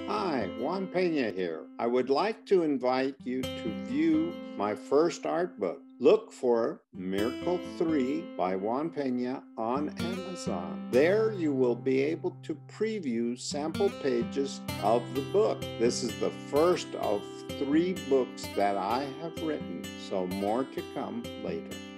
Hi, Juan Peña here. I would like to invite you to view my first art book. Look for Miracle 3 by Juan Peña on Amazon. There you will be able to preview sample pages of the book. This is the first of 3 books that I have written, so more to come later.